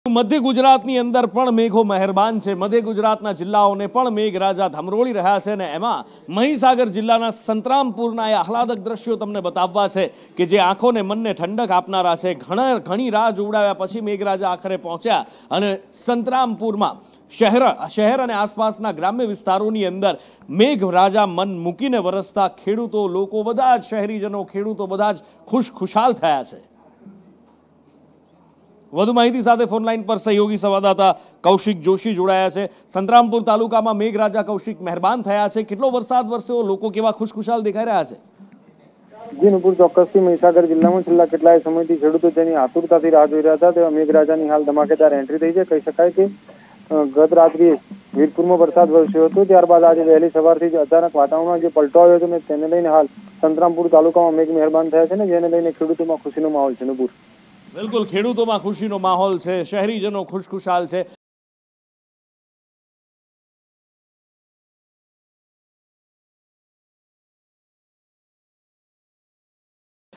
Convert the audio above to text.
મધ્ય ગુજરાતની અંદર પણ મેઘો મહેરબાન છે। મધ્ય ગુજરાતના જિલ્લાઓને પણ મેઘરાજા ધમરોળી રહ્યા છે અને એમાં મહીસાગર જિલ્લાના સંતરામપુરના એ આહલાદક દ્રશ્યો તમને બતાવવા છે કે જે આંખોને મનને ઠંડક આપનારા છે। ઘણી રાહ જોવડાવ્યા પછી મેઘરાજા આખરે પહોંચ્યા અને સંતરામપુરમાં શહેર અને આસપાસના ગ્રામ્ય વિસ્તારોની અંદર મેઘરાજા મન મૂકીને વરસતા ખેડૂતો લોકો બધા જ શહેરીજનો ખેડૂતો બધા જ ખુશખુશાલ થયા છે। વધુ માહિતી સાથે ફોન લાઈન પર સહયોગી સંવાદદાતા કૌશિક જોશી જોડાયા છે। સંતરામપુર તાલુકામાં મેઘરાજા કૌશિક મહેરબાન થયા છે। કેટલો વરસાદ વરસ્યો, લોકો કેવા ખુશખુશાલ દેખાઈ રહ્યા છે? જી નુપુર, ચોક્કસથી મહીસાગર જિલ્લામાં છેલ્લા કેટલાય સમયથી ખેડૂતો જેની આતુરતાથી રાહ જોઈ રહ્યા હતા તેવા મેઘરાજાની હાલ ધમાકેદાર એન્ટ્રી થઈ છે। કહી શકાય કે ગત રાત્રિએ વીરપુરમાં વરસાદ વરસ્યો હતો, ત્યારબાદ આજે વહેલી સવારથી જ અચાનક વાતાવરણમાં જે પલટો આવ્યો હતો ને તેને લઈને હાલ સંતરામપુર તાલુકામાં મેઘ મહેરબાન થયા છે ને જેને લઈને ખેડૂતોમાં ખુશીનો માહોલ છે। નુપુર, બિલકુલ, ખેડૂતોમાં ખુશીનો માહોલ છે, શહેરીજનો ખુશખુશાલ છે।